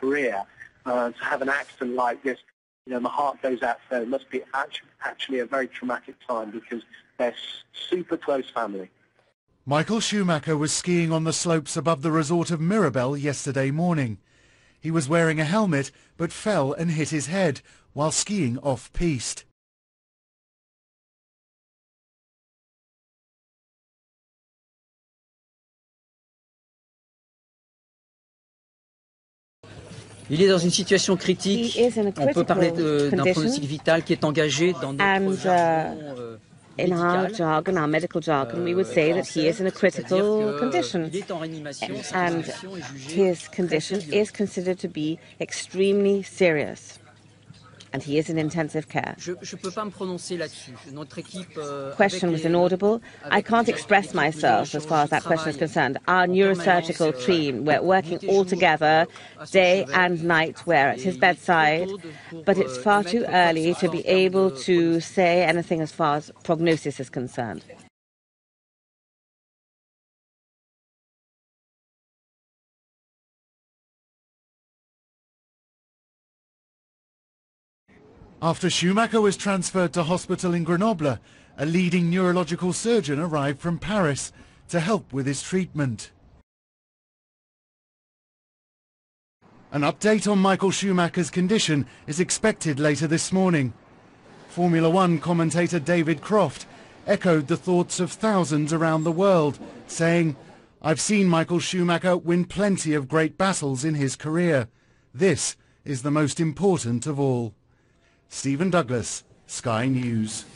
career. To have an accident like this, my heart goes out to them. It must be actually a very traumatic time because they're super close family. Michael Schumacher was skiing on the slopes above the resort of Mirabel yesterday morning. He was wearing a helmet but fell and hit his head while skiing off-piste. Il est dans une situation critique. On peut parler d'un pronostic vital qui est engagé dans notre jargon in our jargon, our medical jargon, we would say that he is in a critical condition, and his condition is considered to be extremely serious, and he is in intensive care. Question was inaudible. I can't express myself as far as that question is concerned. Our neurosurgical team, we're working all together day and night. We're at his bedside, but it's far too early to be able to say anything as far as prognosis is concerned. After Schumacher was transferred to hospital in Grenoble, a leading neurological surgeon arrived from Paris to help with his treatment. An update on Michael Schumacher's condition is expected later this morning. Formula One commentator David Croft echoed the thoughts of thousands around the world, saying, "I've seen Michael Schumacher win plenty of great battles in his career. This is the most important of all." Stephen Douglas, Sky News.